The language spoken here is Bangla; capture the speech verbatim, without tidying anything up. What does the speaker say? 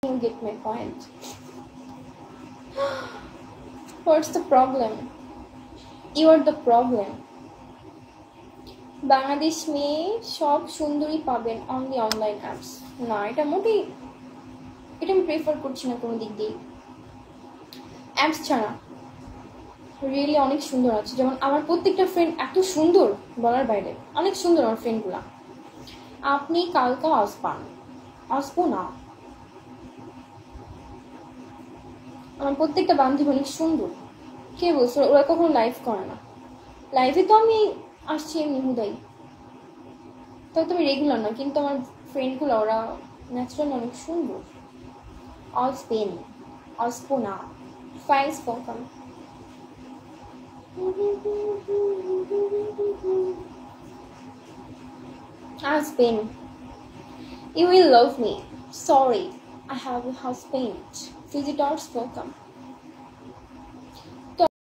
You get my point. What's the problem? You are the problem. Bangladesh মেয়ে সব সুন্দরী পাবেন অনলি অনলাইন অ্যাপস। না, এটা মোটেই এটা আমি প্রেফার করছি না কোনো দিক দিয়ে। অ্যাপস ছাড়া রিয়েলি অনেক সুন্দর আছে, যেমন আমার প্রত্যেকটা ফ্রেন্ড এত সুন্দর বলার বাইরে, অনেক সুন্দর আমার ফ্রেন্ডগুলা। আপনি কালকে আসবেন? আসবো না। আমার প্রত্যেকটা বান্ধবী অনেক সুন্দর। কে বলছো? ওরা কখনো লাইভ করে না। লাইভে তো আমি আসছি এমনি হুদাই, তাও তুমি রেগুলার না, কিন্তু আমার ফ্রেন্ডগুলো ওরা ন্যাচারালি অনেক সুন্দর। আসবেন? আসবো না। ফাইলস ওয়েলকাম। আসবেন? You will love me. Sorry, I have a husband. Visitors welcome.